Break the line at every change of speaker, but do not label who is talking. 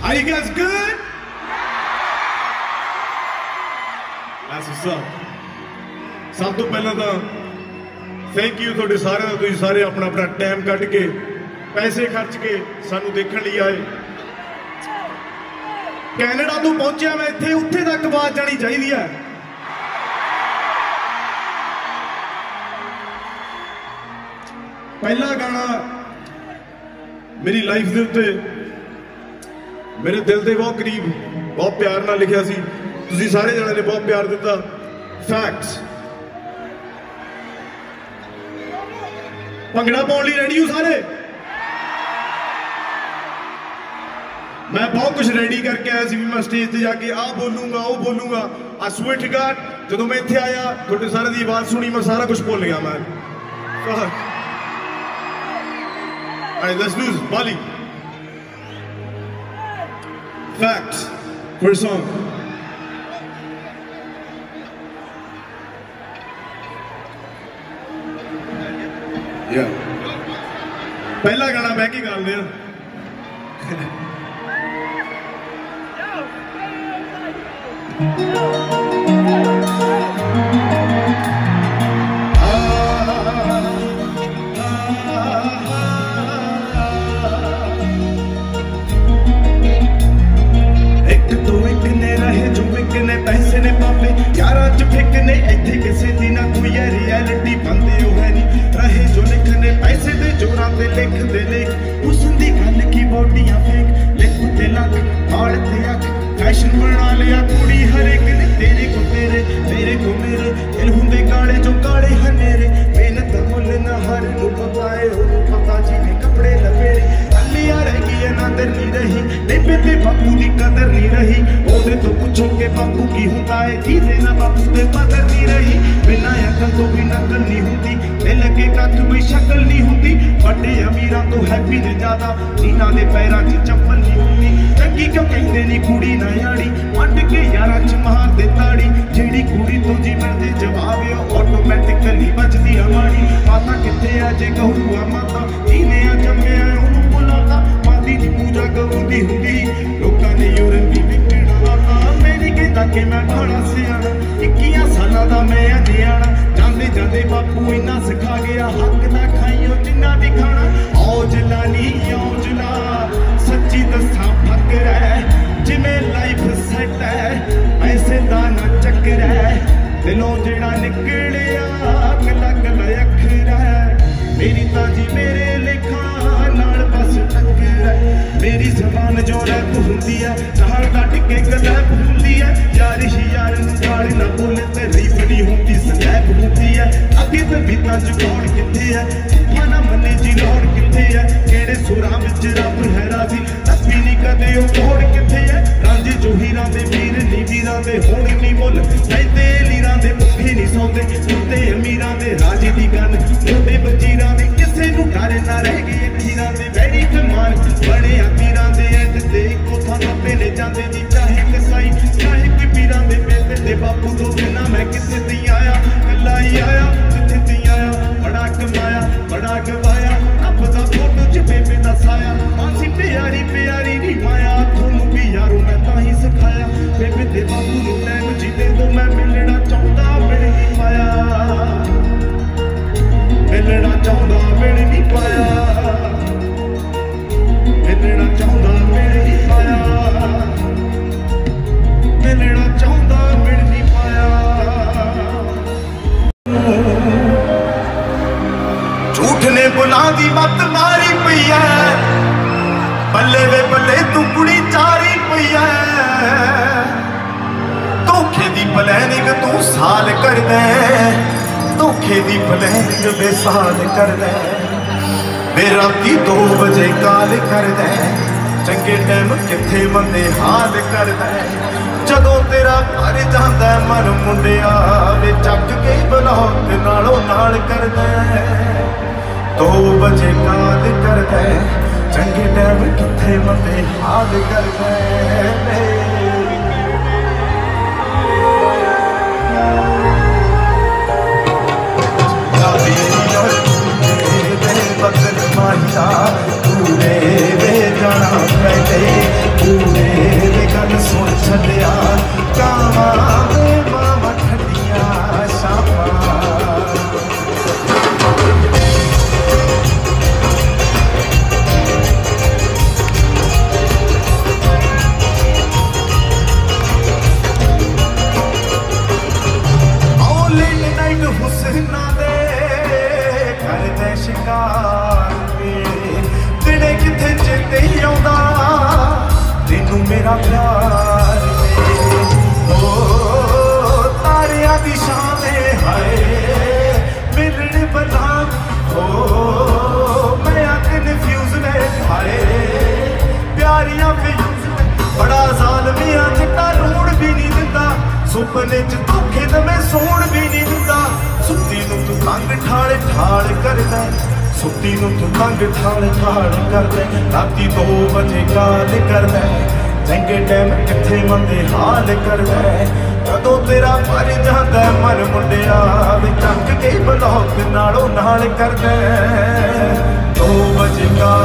Are you guys good? That's what's up. सब तो पहला तो थैंक यू थोड़े सारे का, तुम सारे अपना अपना टाइम कट के पैसे खर्च के सानू देखने लिए आए। कैनेडा तो पहुंचा मैं इत्थे, उत्थे तक आवाज जानी चाहिए है। पहला गाना मेरी लाइफ के उत्ते मेरे दिल के बहुत करीब, बहुत प्यार नाल लिखिया सी, तुसीं सारे जने ने बहुत प्यार दिता। फैक्ट्स। भंगड़ा पाउण लई रेडी हो सारे? मैं बहुत कुछ रेडी करके आया सी, मैं स्टेज पे जाके आ बोलूंगा वो बोलूंगा। आई स्वेयर टू गॉड जदों मैं इत्थे आया तुहाडे सारे दी आवाज सुनी मैं सारा कुछ भुल गया। मैं let's do this. Bali facts first song. पहला गाना बह के गाते हैं। एक तो एक ने रहे जो एक ने पैसे ने पापे यारा च फिक ने इत्थे किसे दी ना कोई रियलिटी बंदे हो है नहीं रहे जो लिखने पैसे दे जोरा ते लिख दे लिख उस दी गल की बॉडियां फेक लिख ते लक हाल ते अख फैशन बना लिया कुड़ी हर एक ने तेरे को मेरे मेरे दिल हुंदे काले जो काले हनेरे मेहनत मुल ना हर नु पता है हो पता जिवें कपड़े लपेरे अलिया रह गई नादर नहीं रही बेबे ते बापू दी कदर नहीं रही ओदे तो पूछो के बापू की हुंदा है जीते ना बापू ते कदर नहीं रही बिना अकल तो भी नकल नहीं हुंदी दिल के कथ कोई शक्ल नहीं हुंदी बड़े अमीरां तो हैप्पी ने ज्यादा इन्हां दे पैरां 'च चप्पल नहीं हुंदी चंगी क्यों कहंदे नी कुड़ी ना याड़ी वंड के यारां 'च मार दे ताड़ी जेड़ी कुड़ी तो जी मिलदे जवाब ऑटोमैटिकली बजदी हमारी माता किथे आ जे कहूआ माता जीने आ जम्मे आ ओनू बुलाता माती दी पूजा गऊंदी हुंदी लोकां ने यूरन दी विकड़ा मेरी कहंदा कि मैं बड़ा सियाणा 21 सालां दा मैं नियाणा जांदे जांदे बापू इन्ना सिखा गया हक ना खाइयो जिन्ना भी खाना औजला नी औजला सच्ची दस्सां फकर है जिवें लाइफ सेट है पैसे दा ना चक्कर है दिलों जेड़ा निकलिया गला गला अखर है मेरी ताजी मेरे लेखा नाल बस टक्कर है मेरी जबान जो रैप हुंदी है नाल कट के गलैप हुंदी है यार ही यार नूं गाल ना बोले ते रीफ नहीं हुंदी स्नैप हुंदी है अगे ते बीता च कौन किथे है मना मने जी लौड़ किथे है केड़े सुरां विच रब है राजी तस्बी नहीं कदे ओ कोड़ किथे है रांझे जो हीरां दे वीर नी वीरां दे होण नहीं मुल लैंदे लीरां दे भुखे नहीं सौंदे कुत्ते अमीरां दे राजे दी गन मोटे वजीरां दे किसे नूं डर ना रह गए खीरां दे वैरी कमाल बड़े अमीरां दे एंड ते इको थां नप्पे ले जांदे जी चाहे कसाई चाहे कोई पीरां दे पेते ते बापू तो बिना मैं किसे दी आया कल्ला ही आया जिथे दी आया बड़ा कमाया बड़ा गवाया रब दा फोटो च बेबे दा साया आसी प्यारी प्यारी नी माया थोनू भी यारो मैं ताही सिखाया बेबे ते बापू नूं टाइम जीते तो मैं मिलना चाहता मिल नहीं पाया मिलना चाहता मिल नहीं पाया मिलना चाहता मिल नहीं पाया मिलना चाहता मिल नहीं पाया झूठ ने बुला दी मत मारी पई है बल्ले वे बल्ले तू कुड़ी चारी पई है धोखे दी प्लैनिंग तू साल कर दे धोखे दी प्लैनिंग बेसाल कर दे वे राती 2 बजे काल कर दे चंगे टाइम किथे बंदे हाल कर दे जदों तेरा भर जांदा मन मुंडिया वे चक के ब्लॉक नालों नाल कर दे 2 बजे काल कर दे चंगे टाइम किथे बंदे हाल कर दे बदन माहिया पूरे वे जाना पहले पूरे सुन छड्डिया कावां दे मामा ठंडियां शामां। हुस्ना दे करदे शिकार तेरे किथे चेते आउंदा तेनू मेरा प्यार ओ तारियां दी शान हाय मिलन बना ओ मैं कन्फ्यूज ने हाय प्यारियां फ्यूज बड़ा ज़ालमियां चिट्टा लूण भी नहीं दिंदा सुपने च धोखे ते मैं सोण भी नहीं दिंदा सुत्ती नूं तू तंग ठाल ठाल करदा सुत्ती नूं तू तंग ठाल ठाल करदा राती 2 बजे गाल करदा चंगे टाइम किथे मंदे हाल करदा कदों तेरा भर जांदा मन मुंडिया वे चक के ब्लॉक नालों नाल करदा 2 बजे गाल